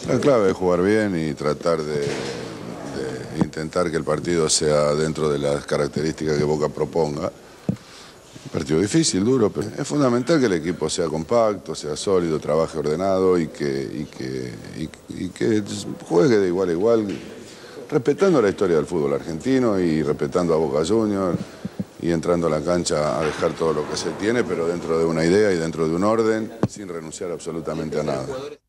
La clave es jugar bien y tratar de intentar que el partido sea dentro de las características que Boca proponga. Un partido difícil, duro, pero es fundamental que el equipo sea compacto, sea sólido, trabaje ordenado y que juegue de igual a igual, respetando la historia del fútbol argentino y respetando a Boca Juniors y entrando a la cancha a dejar todo lo que se tiene, pero dentro de una idea y dentro de un orden, sin renunciar absolutamente a nada.